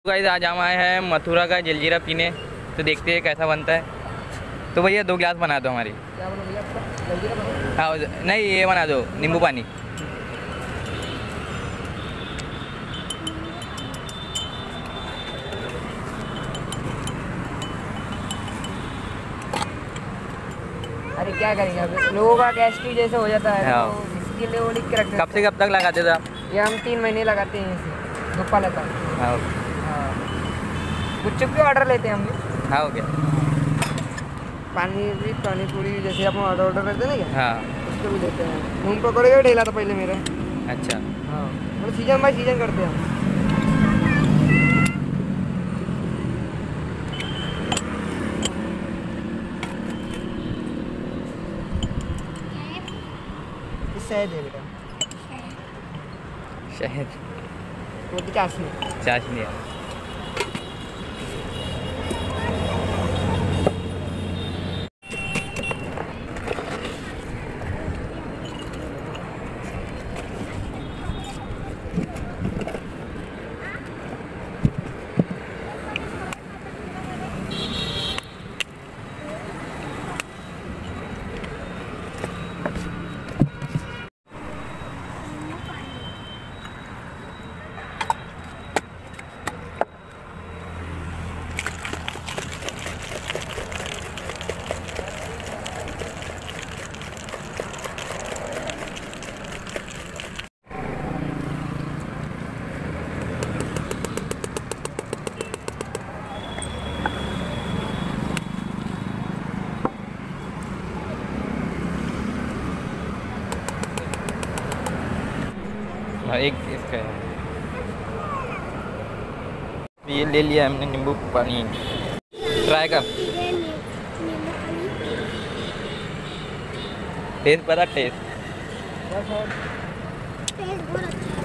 Guys आज हम आए हैं मथुरा का जलजीरा पीने, तो देखते हैं कैसा बनता है। तो भैया 2 गिलास बना दो हमारी। क्या बोलो भैया आपका जलजीरा बनो? हाँ नहीं, ये बना दो नींबू पानी। अरे क्या करेंगे अब लोगों का गैस्ट्रिक जैसे हो जाता है हाँ। तो इसके लिए वो लिख के रखते हैं। कब से कब तक लगाते थे आप? ये हम 3 महीने लगाते हैं इसे धुप्पा लेता है। हाँ हाँ गुपचुप भी ऑर्डर लेते हैं हम भी। हाँ हो गया। पानी पूरी जैसे आप ऑर्डर करते हैं ना क्या, हाँ उसको भी लेते हैं। मूंग पकौड़े का ठेला था पहले मेरा। अच्छा। हाँ मतलब सीजन बाय सीजन करते हैं हम। शहद है बेटा, शहद वो भी चाशनी। चाशनी है। एक इसका है, ये ले लिया हमने नींबू पानी। ट्राई कर, टेस्ट पता टेस्ट। टेस्ट बहुत अच्छा है।